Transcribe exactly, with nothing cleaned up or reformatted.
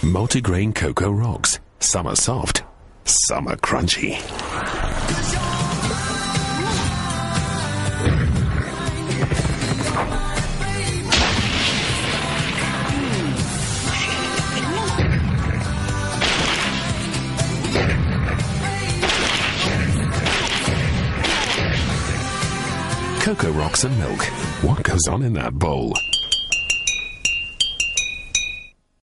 Multigrain Coco Rocks. Some are soft, some are crunchy. Coco Rocks and milk. What goes on in that bowl?